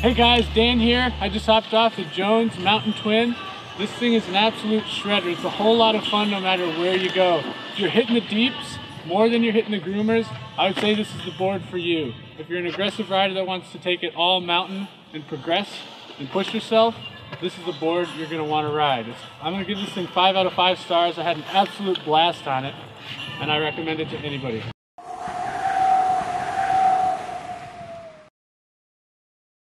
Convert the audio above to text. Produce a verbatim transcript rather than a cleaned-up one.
Hey guys, Dan here. I just hopped off the Jones Mountain Twin. This thing is an absolute shredder. It's a whole lot of fun no matter where you go. If you're hitting the deeps more than you're hitting the groomers, I would say this is the board for you. If you're an aggressive rider that wants to take it all mountain and progress and push yourself, this is the board you're going to want to ride. It's, I'm going to give this thing five out of five stars. I had an absolute blast on it, and I recommend it to anybody.